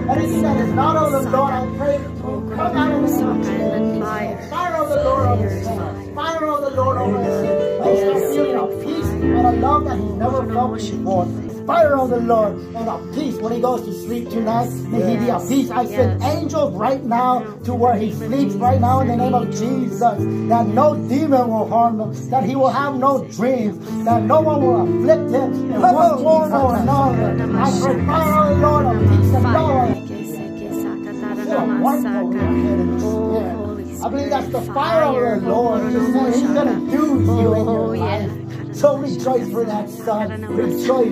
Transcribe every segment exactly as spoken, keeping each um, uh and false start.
Anything that is not of the Lord, I pray, will come out of the name of Jesus. Fire of the Lord over his head. Fire of the Lord over his head. May he start feeling a peace and a love that he never felt before. Fire of the Lord and a peace when he goes to sleep tonight. May he be a peace. I send angels right now to where he sleeps right now in the name of Jesus. That no demon will harm him. That he will have no dreams. That no one will afflict him in one form or another. I pray fire of the Lord of peace and love. I believe that's the fire of the Lord. He's going to use you in your life. So rejoice for that, son. Rejoice.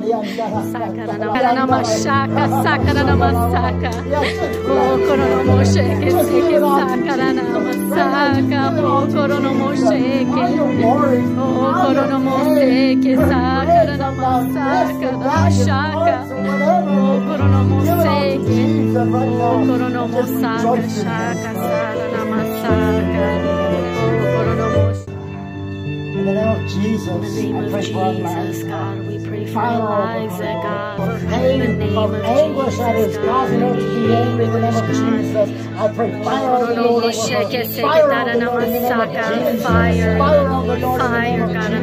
In the name of Jesus, in the name of Jesus, God, we pray for our lives, God. For pain, from anguish that is causing her to be angry in the name of Jesus. I pray fire of the Lord over her. Fire of the Lord in the name of Jesus. Fire of the Lord in the name of Jesus.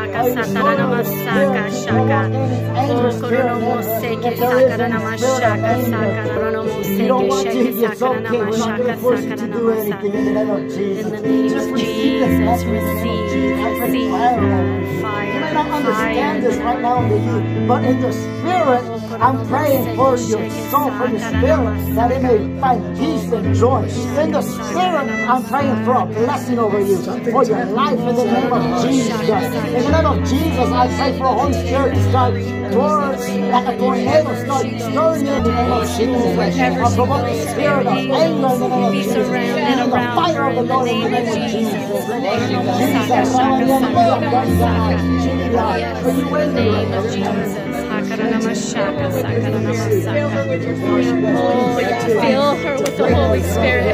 You don't want to, it's okay. We're not going to force you to do anything in the name of Jesus. In the name of Jesus, receive. You may not understand this right now in the youth, but in the spirit, I'm praying for your soul, for your spirit, that it may find peace and joy. In the spirit, I'm praying for a blessing over you, for your life in the name of Jesus. In the name of Jesus, I pray for the Holy Spirit to start words like a tornado, start stirring you in the name of Jesus. I provoke the spirit of anger in the name of Jesus. And the fire of the Lord in the name of Jesus. Fill her with the Holy Spirit.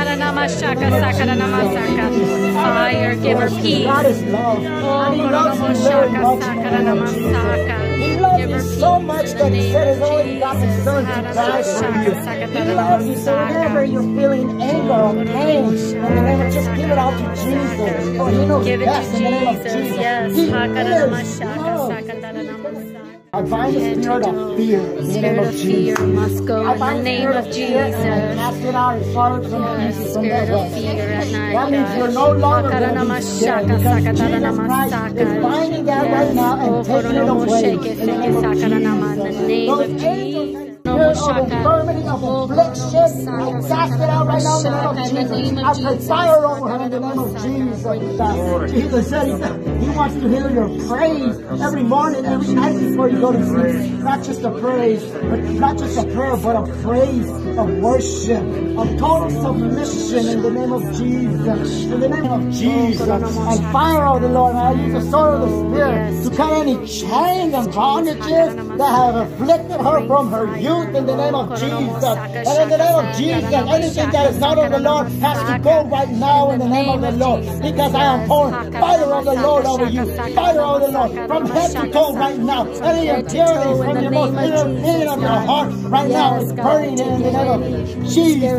Fire, give her peace. God is love. And he loves you very much. He loves you so much that he said his only begotten son to die for you. He loves you, so whenever you're feeling anger or pain, in the name of, just give it out to Jesus. For he knows best in the name of Jesus. He is love. I bind the spirit of fear in the name of Jesus. Must go in the name of Jesus. Cast it out as far as from Jesus from their head. That means you're no longer going to be scared, because Jesus Christ is binding that right now and taking it away in the name of Jesus. Those angels of infirmity, of affliction, I cast it out right now in the name of Jesus. I pray fire over her in the name of Jesus. Jesus said he, he wants to hear your praise every morning, every night before you go to sleep. Not just a praise, but not just a prayer, but a praise of worship, of total submission in the name of Jesus. In the name of Jesus. And fire of the Lord. I use the sword of the Spirit to cut any chains and bondages that have afflicted her from her youth. In the name of Jesus. And in the name of Jesus, anything that is not of the Lord has to go right now in the name of the Lord. Because I am pouring fire of the Lord over you. Fire of the Lord from head to toe right now. Any impurities from your most inner being of your heart right now is burning in the name of Jesus.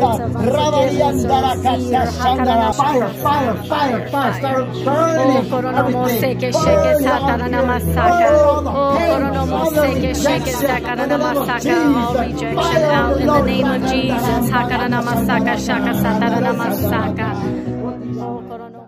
Fire, fire, fire, fire. Start burning everything. Burn all the pain, all the rejection in the name of Jesus. Rejection out in the name of Jesus.